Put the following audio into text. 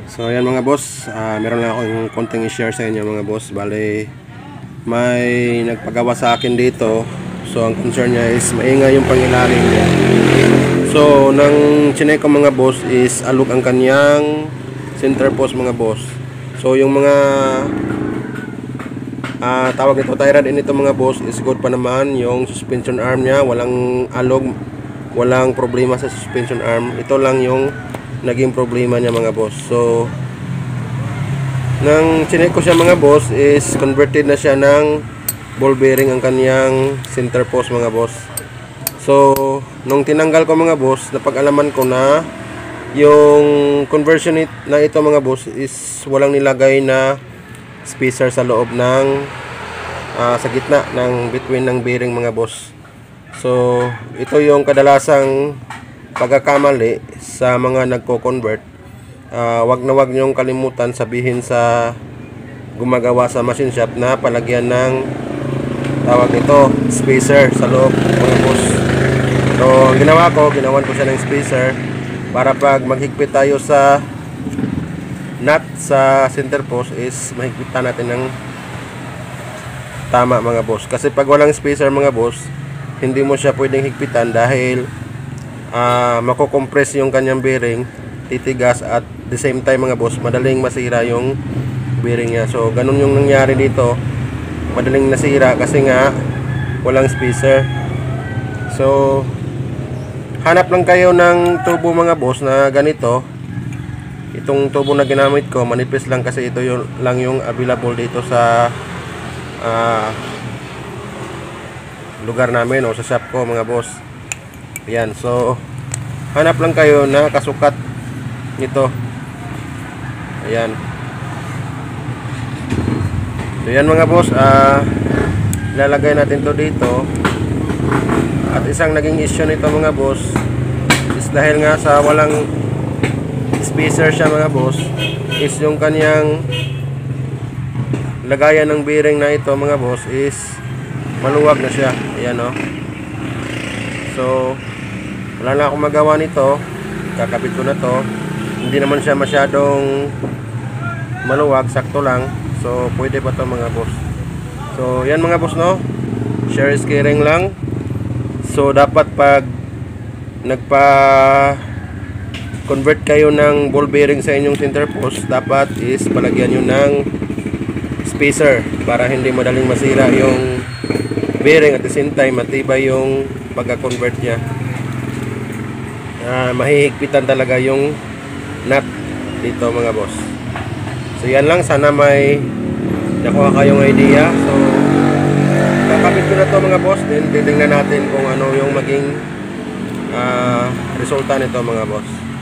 So ayan mga boss, meron lang akong konting i-share sa inyo mga boss. Bale, may nagpagawa sa akin dito. So ang concern niya is maingay yung pangilalim niya. So nang chinek ko mga boss is alog ang kanyang center post mga boss. So yung mga tawag nito tie rod nito mga boss is good pa naman. Yung suspension arm niya walang alog, walang problema sa suspension arm. Ito lang yung naging problema niya mga boss. So nang chinek ko siya mga boss is converted na siya ng ball bearing ang kanyang center post mga boss. So nung tinanggal ko mga boss, napag-alaman ko na yung conversion na ito mga boss is walang nilagay na spacer sa loob ng sa gitna ng between ng bearing mga boss. So ito yung kadalasang pagkakamali sa mga nagko-convert. Wag na wag nyong kalimutan sabihin sa gumagawa sa machine shop na palagyan ng tawag nito spacer sa loob mga boss. So ang ginawa ko, ginawan ko siya ng spacer para pag maghigpit tayo sa nut sa center post is mahigpitan natin ng tama mga boss. Kasi pag walang spacer mga boss, hindi mo siya pwedeng higpitan dahil mako-compress yung kanyang bearing, titigas, at the same time mga boss, madaling masira yung bearing niya. So ganun yung nangyari dito, madaling nasira kasi nga walang spacer. So hanap lang kayo ng tubo mga boss na ganito. Itong tubo na ginamit ko manipis lang kasi ito lang yung available dito sa lugar namin o sa shop ko mga boss. Yan, so hanap lang kayo na kasukat nito. Ayan. So yan mga boss, ilalagay natin to dito. At isang naging issue nito mga boss is dahil nga sa walang spacer siya mga boss, is yung kanyang lagayan ng bearing na ito mga boss is maluwag na siya. Ayan o. So wala na akong magawa nito, kakabit ko na to. Hindi naman siya masyadong maluwag, sakto lang. So pwede pa to mga boss. So yan mga boss no, share is caring lang. So dapat pag nagpa convert kayo ng ball bearing sa inyong center post, dapat is palagyan nyo ng spacer para hindi madaling masira yung bearing, at the same time matibay yung pagka-convert nya. Mahihigpitan talaga yung nut dito mga boss. So yan lang, sana may nakuha kayong idea. So kakabit ko na to mga boss, then titingnan natin kung ano yung maging resulta nito mga boss.